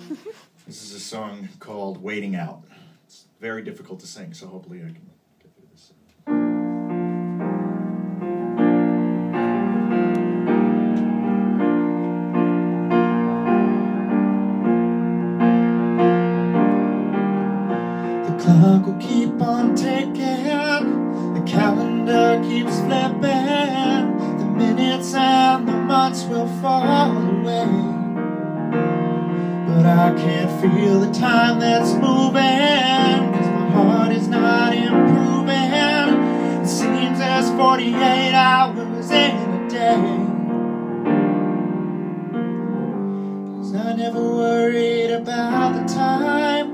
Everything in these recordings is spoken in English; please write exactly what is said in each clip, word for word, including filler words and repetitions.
This is a song called Waiting Out. It's very difficult to sing, so hopefully I can get through this. The clock will keep on ticking, the calendar keeps flipping, the minutes and the months will fall away. But I can't feel the time that's moving, 'cause my heart is not improving. It seems there's forty-eight hours in a day. 'Cause I never worried about the time.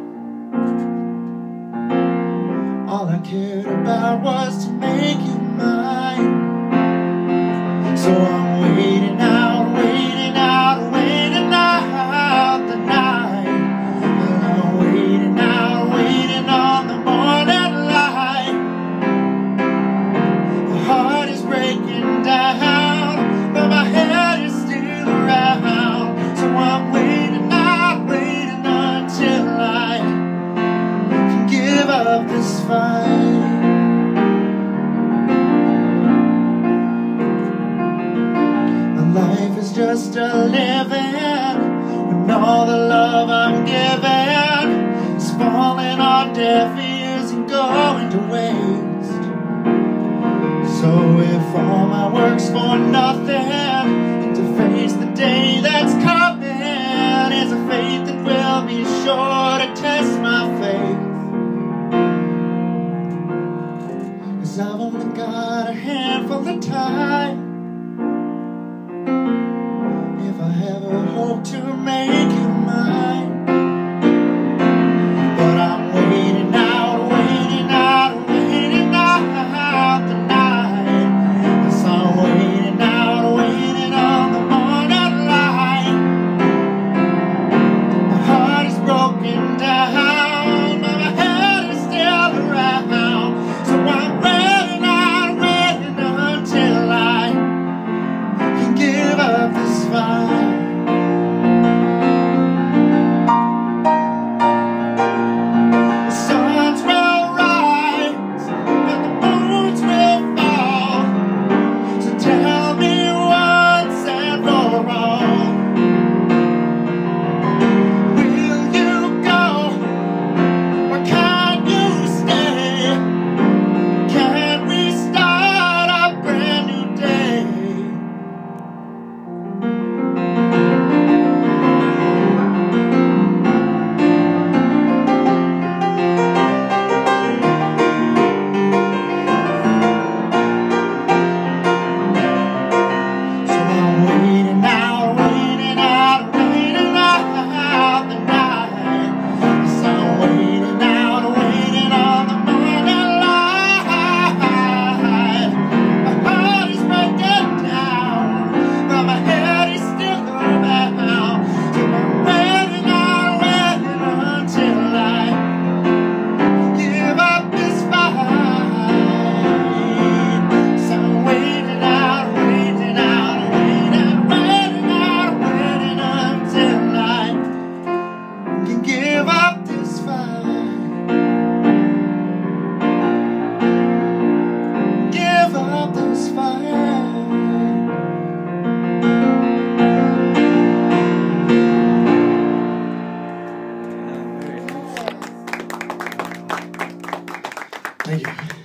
All I cared about was to make you mine. So I'm waiting out, waiting out, waiting out the night. And I'm waiting out, waiting on the morning light. My heart is breaking down, but my head is still around. So I'm waiting out, waiting until I can give up this fight. Life is just a living when all the love I'm giving is falling on deaf ears and going to waste. So if all my work's for nothing, and to face the day that's coming is a fate that will be sure to test my faith. 'Cause I've only got a handful of time. If I ever hope to make you mine. But I'm waiting out, waiting out, waiting out the night. Yes, I'm waiting out, waiting on the morning light. My heart is broken down, but my head is still around. So I'm waiting out, waiting until I can give up this fight. Give up this fight. Give up this fight. Thank you.